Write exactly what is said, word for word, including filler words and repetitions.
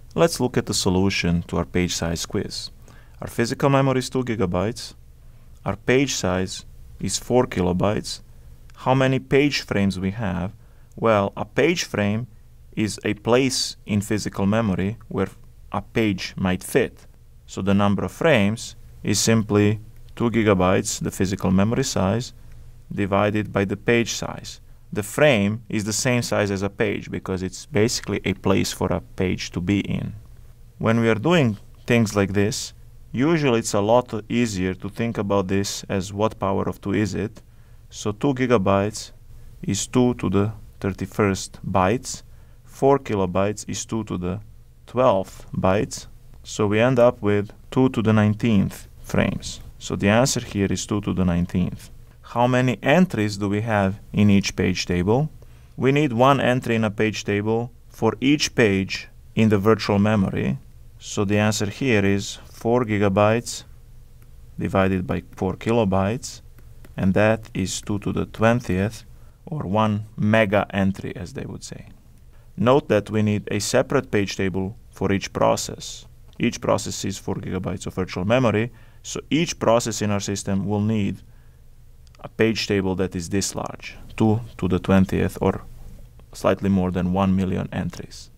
Let's look at the solution to our page size quiz. Our physical memory is two gigabytes. Our page size is four kilobytes. How many page frames we have? Well, a page frame is a place in physical memory where a page might fit. So the number of frames is simply two gigabytes, the physical memory size, divided by the page size. The frame is the same size as a page because it's basically a place for a page to be in. When we are doing things like this, usually it's a lot easier to think about this as what power of two is it. So two gigabytes is two to the thirty-first bytes. four kilobytes is two to the twelfth bytes. So we end up with two to the nineteenth frames. So the answer here is two to the nineteenth. How many entries do we have in each page table? We need one entry in a page table for each page in the virtual memory. So the answer here is four gigabytes divided by four kilobytes, and that is two to the twentieth, or one mega entry, as they would say. Note that we need a separate page table for each process. Each process is four gigabytes of virtual memory, so each process in our system will need a page table that is this large, two to the twentieth, or slightly more than one million entries.